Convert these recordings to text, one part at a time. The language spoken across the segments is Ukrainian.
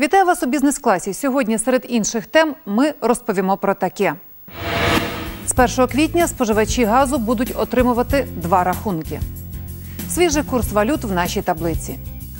Вітаю вас у бізнес-класі. Сьогодні серед інших тем ми розповімо про таке. З 1 квітня споживачі газу будуть отримувати два рахунки. Свіжий курс валют в нашій таблиці.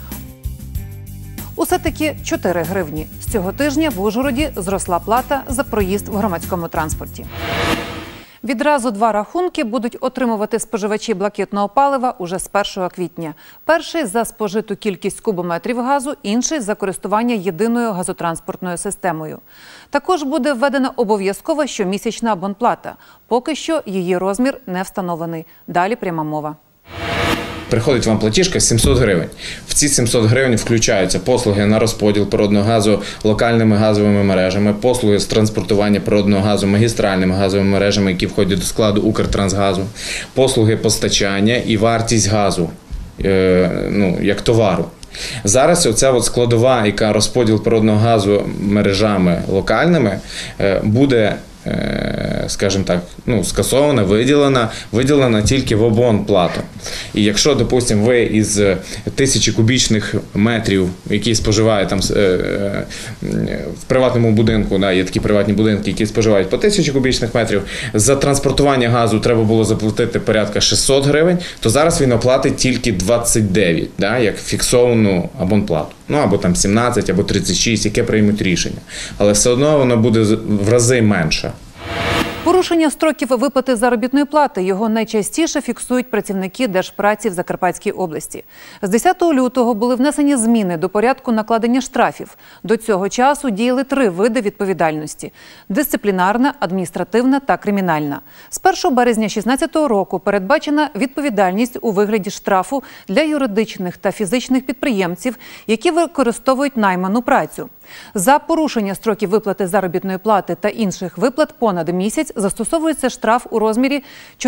Усе-таки 4 гривні. З цього тижня в Ужгороді зросла плата за проїзд в громадському транспорті. Відразу два рахунки будуть отримувати споживачі блакитного палива уже з 1 квітня. Перший – за спожиту кількість кубометрів газу, інший – за користування єдиною газотранспортною системою. Також буде введена обов'язкова щомісячна абонплата. Поки що її розмір не встановлений. Далі пряма мова. Приходить вам платіжка 700 гривень. В ці 700 гривень включаються послуги на розподіл природного газу локальними газовими мережами, послуги з транспортування природного газу магістральними газовими мережами, які входять до складу Укртрансгазу, послуги постачання і вартість газу як товару. Зараз оця складова, яка розподіл природного газу мережами локальними, буде, скажімо так, скасована, виділена тільки в абонплату. І якщо, допустимо, ви із 1000 кубічних метрів, які споживають там в приватному будинку, є такі приватні будинки, які споживають по 1000 кубічних метрів, за транспортування газу треба було заплатити порядка 600 гривень, то зараз він оплатить тільки 29, як фіксовану абонплату. Або там 17, або 36, яке приймуть рішення. Але все одно воно буде в рази менше. Порушення строків виплати заробітної плати його найчастіше фіксують працівники Держпраці в Закарпатській області. З 10 лютого були внесені зміни до порядку накладення штрафів. До цього часу діяли 3 види відповідальності – дисциплінарна, адміністративна та кримінальна. З 1 березня 2016 року передбачена відповідальність у вигляді штрафу для юридичних та фізичних підприємців, які використовують найману працю. За порушення строків виплати заробітної плати та інших виплат понад місяць застосовується штраф у розмірі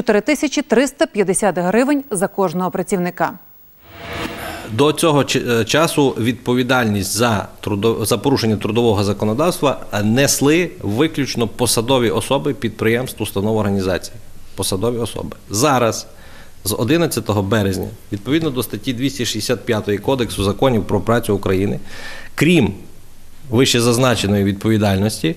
4350 гривень за кожного працівника. До цього часу відповідальність за порушення трудового законодавства несли виключно посадові особи підприємств, установ, організацій. Посадові особи. Зараз, з 11 березня, відповідно до статті 265 Кодексу законів про працю України, крім вище зазначеної відповідальності,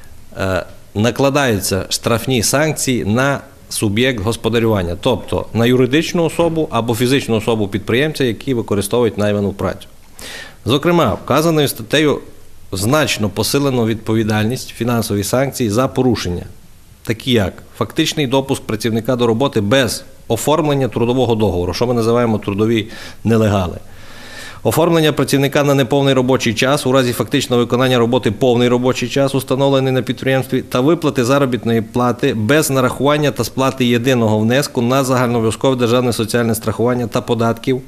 накладаються штрафні санкції на суб'єкт господарювання, тобто на юридичну особу або фізичну особу підприємця, які використовують найману працю. Зокрема, вказаною статтею значно посилено відповідальність, фінансові санкції за порушення, такі як фактичний допуск працівника до роботи без оформлення трудового договору, що ми називаємо трудові нелегали. Оформлення працівника на неповний робочий час у разі фактичного виконання роботи повний робочий час, установлений на підприємстві, та виплати заробітної плати без нарахування та сплати єдиного внеску на загальнообов'язкове державне соціальне страхування та податків.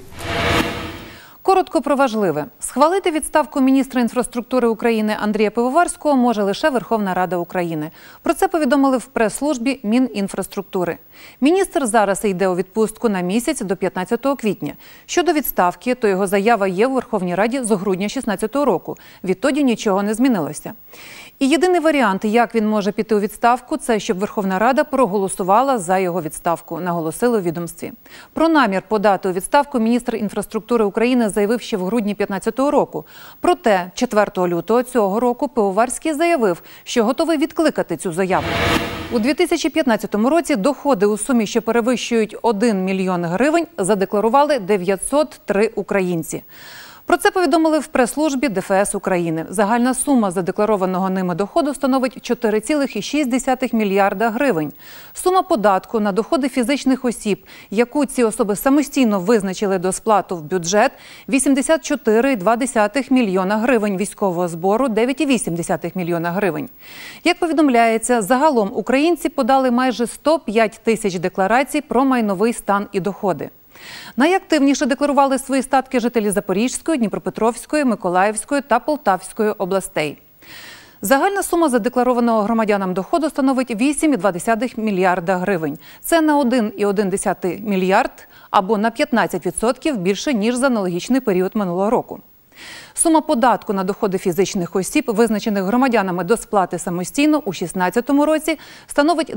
Коротко про важливе. Схвалити відставку міністра інфраструктури України Андрія Пивоварського може лише Верховна Рада України. Про це повідомили в прес-службі Мінінфраструктури. Міністр зараз йде у відпустку на місяць до 15 квітня. Щодо відставки, то його заява є у Верховній Раді з грудня 2016 року. Відтоді нічого не змінилося. І єдиний варіант, як він може піти у відставку, це щоб Верховна Рада проголосувала за його відставку, наголосили у відомстві. Про намір подати у відставку міністр інфраструктури України заявив ще в грудні 2015 року. Проте 4 лютого цього року Пивоварський заявив, що готовий відкликати цю заяву. У 2015 році доходи у сумі, що перевищують 1 мільйон гривень, задекларували 903 українці. Про це повідомили в прес-службі ДФС України. Загальна сума задекларованого ними доходу становить 4,6 мільярда гривень. Сума податку на доходи фізичних осіб, яку ці особи самостійно визначили до сплату в бюджет – 84,2 мільйона гривень, військового збору – 9,8 мільйона гривень. Як повідомляється, загалом українці подали майже 105 тисяч декларацій про майновий стан і доходи. Найактивніше декларували свої статки жителі Запорізької, Дніпропетровської, Миколаївської та Полтавської областей. Загальна сума задекларованого громадянам доходу становить 8,2 мільярда гривень. Це на 1,1 мільярд або на 15% більше, ніж за аналогічний період минулого року. Сума податку на доходи фізичних осіб, визначених громадянами до сплати самостійно у 2016 році, становить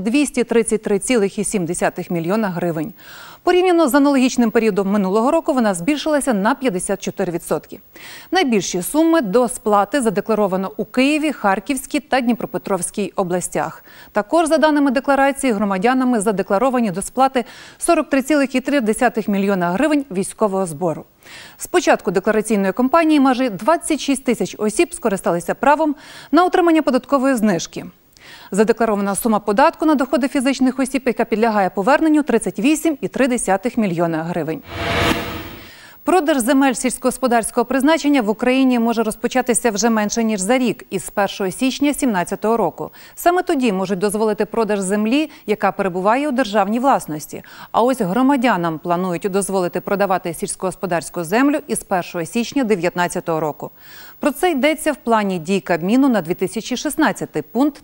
233,7 мільйона гривень. Порівняно з аналогічним періодом минулого року вона збільшилася на 54%. Найбільші суми до сплати задекларовано у Києві, Харківській та Дніпропетровській областях. Також, за даними декларації, громадянами задекларовані до сплати 43,3 мільйона гривень військового збору. З початку деклараційної кампанії майже 26 тисяч осіб скористалися правом на отримання податкової знижки. Задекларована сума податку на доходи фізичних осіб, яка підлягає поверненню, 38,3 мільйона гривень. Продаж земель сільськогосподарського призначення в Україні може розпочатися вже менше, ніж за рік, із 1 січня 2017 року. Саме тоді можуть дозволити продаж землі, яка перебуває у державній власності. А ось громадянам планують дозволити продавати сільськогосподарську землю із 1 січня 2019 року. Про це йдеться в плані дій Кабміну на 2016, пункт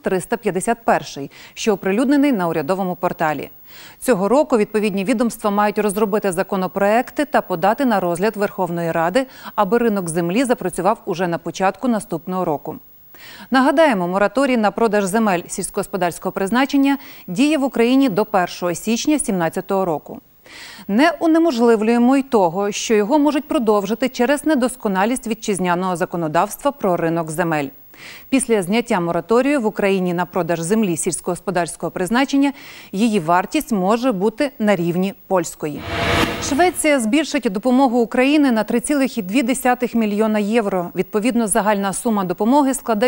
351, що оприлюднений на урядовому порталі. Цього року відповідні відомства мають розробити законопроекти та подати на розгляд Верховної Ради, аби ринок землі запрацював уже на початку наступного року. Нагадаємо, мораторій на продаж земель сільськогосподарського призначення діє в Україні до 1 січня 2017 року. Не унеможливлюємо й того, що його можуть продовжити через недосконалість вітчизняного законодавства про ринок земель. Після зняття мораторію в Україні на продаж землі сільськогосподарського призначення її вартість може бути на рівні польської. Швеція збільшить допомогу Україні на 3,2 мільйона євро. Відповідно, загальна сума допомоги складе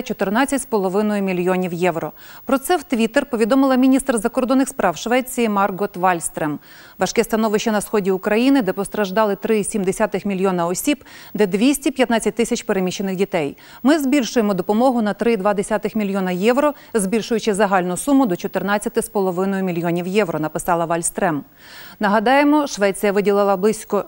14,5 мільйонів євро. Про це в Твіттер повідомила міністр закордонних справ Швеції Маргот Вальстрем. Важке становище на сході України, де постраждали 3,7 мільйона осіб, де 215 тисяч переміщених дітей. Ми збільшуємо допомогу на 3,2 мільйона євро, збільшуючи загальну суму до 14,5 мільйонів євро, написала Вальстрем. Нагадаємо, Швеція виділила близько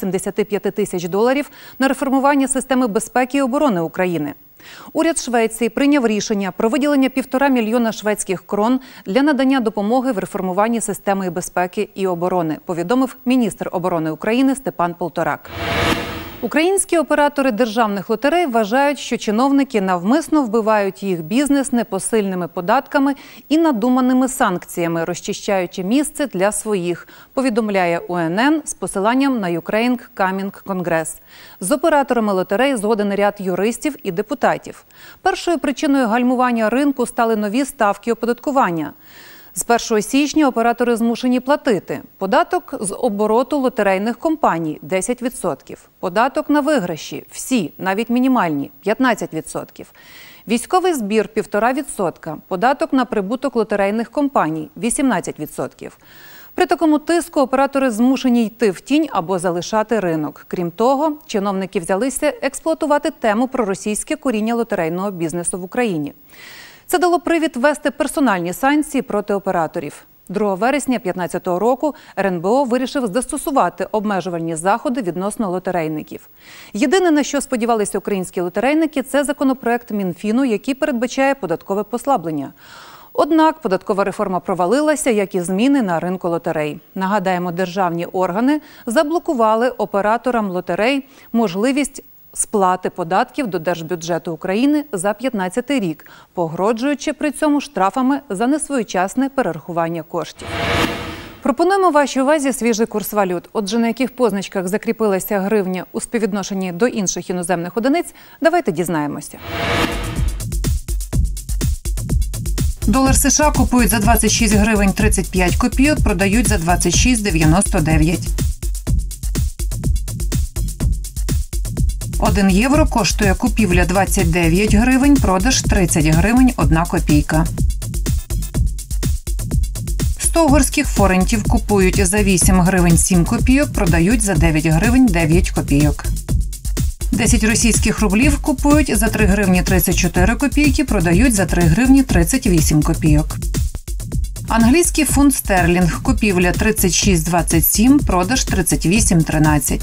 175 тисяч доларів на реформування системи безпеки і оборони України. Уряд Швеції прийняв рішення про виділення 1,5 мільйона шведських крон для надання допомоги в реформуванні системи безпеки і оборони, повідомив міністр оборони України Степан Полторак. Українські оператори державних лотерей вважають, що чиновники навмисно вбивають їх бізнес непосильними податками і надуманими санкціями, розчищаючи місце для своїх, повідомляє УНН з посиланням на Ukraine Coming Congress. З операторами лотерей згоден ряд юристів і депутатів. Першою причиною гальмування ринку стали нові ставки оподаткування. З 1 січня оператори змушені платити податок з обороту лотерейних компаній – 10%, податок на виграші – всі, навіть мінімальні – 15%, військовий збір – 1,5%, податок на прибуток лотерейних компаній – 18%. При такому тиску оператори змушені йти в тінь або залишати ринок. Крім того, чиновники взялися експлуатувати тему про російське коріння лотерейного бізнесу в Україні. Це дало привід ввести персональні санкції проти операторів. 2 вересня 2015 року РНБО вирішив застосувати обмежувальні заходи відносно лотерейників. Єдине, на що сподівалися українські лотерейники – це законопроект Мінфіну, який передбачає податкове послаблення. Однак податкова реформа провалилася, як і зміни на ринку лотерей. Нагадаємо, державні органи заблокували операторам лотерей можливість сплати податків до Держбюджету України за 2015 рік, погрожуючи при цьому штрафами за несвоєчасне перерахування коштів. Пропонуємо вашій увазі свіжий курс валют. Отже, на яких позначках закріпилася гривня у співвідношенні до інших іноземних одиниць, давайте дізнаємося. Долар США купують за 26 гривень 35 копійок, продають за 26,99. 1 євро коштує купівля 29 гривень, продаж 30 гривень 1 копійка. 100 угорських форентів купують за 8 гривень 7 копійок, продають за 9 гривень 9 копійок. 10 російських рублів купують за 3 гривні 34 копійки, продають за 3 гривні 38 копійок. Англійський фунт стерлінг купівля 36,27, продаж 38,13.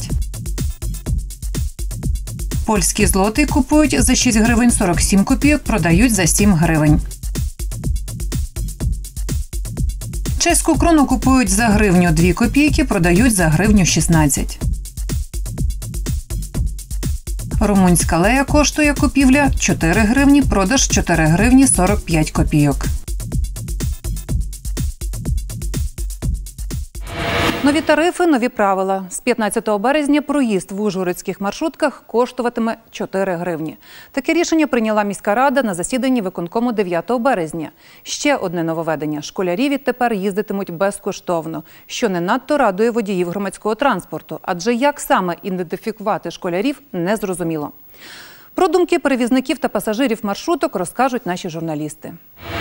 Польський злотий купують за 6 гривень 47 копійок, продають за 7 гривень. Чеську крону купують за гривню 2 копійки, продають за гривню 16. Румунська лея коштує купівля 4 гривні, продаж 4 гривні 45 копійок. Нові тарифи, нові правила. З 15 березня проїзд в ужгородських маршрутках коштуватиме 4 гривні. Таке рішення прийняла міська рада на засіданні виконкому 9 березня. Ще одне нововведення – школярі відтепер їздитимуть безкоштовно, що не надто радує водіїв громадського транспорту. Адже як саме ідентифікувати школярів – незрозуміло. Про думки перевізників та пасажирів маршруток розкажуть наші журналісти.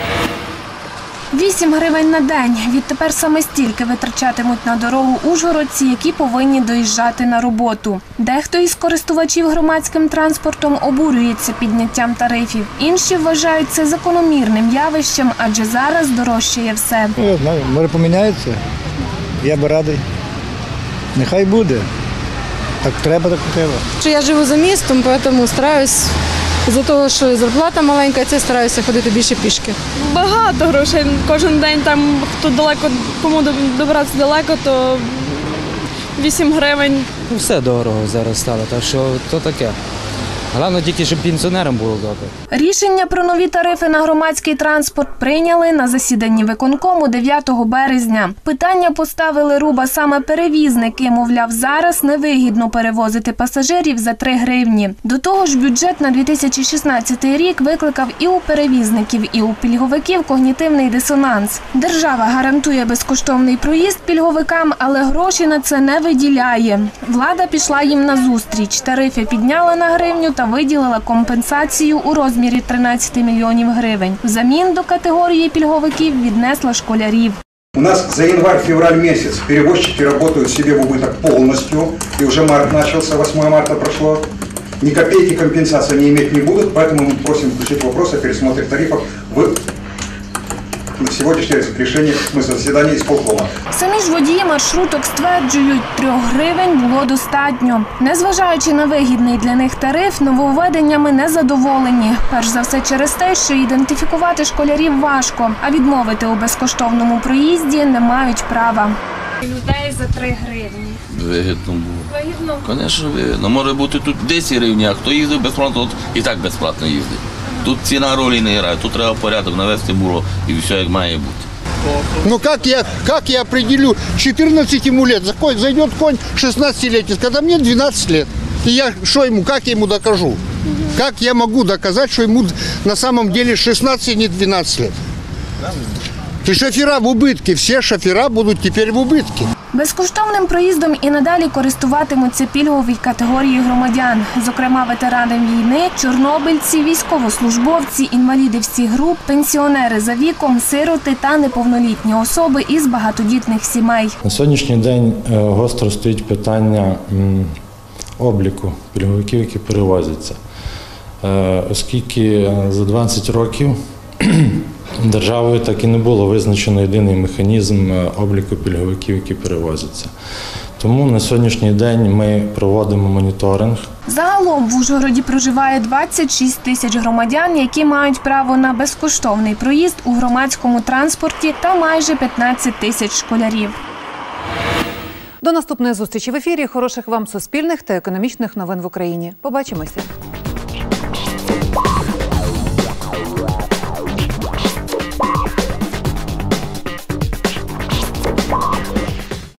8 гривень на день. Відтепер саме стільки витрачатимуть на дорогу ужгородці, які повинні доїжджати на роботу. Дехто із користувачів громадським транспортом обурюється підняттям тарифів. Інші вважають це закономірним явищем, адже зараз дорожчає все. Я знаю, може поміняється. Я би радий. Нехай буде. Так треба, так треба. Я живу за містом, тому стараюсь, з-за того, що зарплата маленька, це стараюся ходити більше пішки. Багато грошей. Кожен день там, хто далеко, кому добиратися далеко, то 8 гривень. Все дорого зараз стало, так що то таке. Головне тільки, щоб пенсіонерам було добре. Рішення про нові тарифи на громадський транспорт прийняли на засіданні виконкому 9 березня. Питання поставили руба саме перевізники. Мовляв, зараз невигідно перевозити пасажирів за 3 гривні. До того ж, бюджет на 2016 рік викликав і у перевізників, і у пільговиків когнітивний дисонанс. Держава гарантує безкоштовний проїзд пільговикам, але гроші на це не виділяє. Влада пішла їм назустріч. Тарифи підняла на гривню та виділила компенсацію у розмірі 13 мільйонів гривень. Взамін до категорії пільговиків віднесла школярів. У нас за январь-февраль месяц перевозчики работают себе в убыток полностью, и уже март начался, 8 марта прошло. Ни копейки компенсации они иметь не будут, поэтому мы просим включить вопрос о пересмотре тарифов в сегодняшнее решение заседания исполкома. Самі ж водії маршруток стверджують, 3 гривень було достатньо. Незважаючи на вигідний для них тариф, нововведеннями не задоволені. Перш за все через те, що ідентифікувати школярів важко, а відмовити у безкоштовному проїзді не мають права. Людей за 3 гривні. Вигідно було. Вигідно? Звісно, вигідно. Може бути тут 10 гривень, а хто їздив безплатно, от і так безплатно їздить. Тут ціна ролі не грає, тут треба порядок навести було і все як має бути. Ну как я определю, 14 ему лет, зайдет конь 16-летний, когда мне 12 лет. И я что ему, как я ему докажу? Как я могу доказать, что ему на самом деле 16, а не 12 лет? И шофера в убытке, все шофера будут теперь в убытке. Безкоштовним проїздом і надалі користуватимуться пільгові категорії громадян, зокрема ветерани війни, чорнобильці, військовослужбовці, інваліди всіх груп, пенсіонери за віком, сироти та неповнолітні особи із багатодітних сімей. На сьогоднішній день гостро стоїть питання обліку пільговиків, які перевозяться, оскільки за 20 років державою так і не було визначено єдиний механізм обліку пільговиків, які перевозяться. Тому на сьогоднішній день ми проводимо моніторинг. Загалом в Ужгороді проживає 26 тисяч громадян, які мають право на безкоштовний проїзд у громадському транспорті та майже 15 тисяч школярів. До наступної зустрічі в ефірі. Хороших вам суспільних та економічних новин в Україні. Побачимося.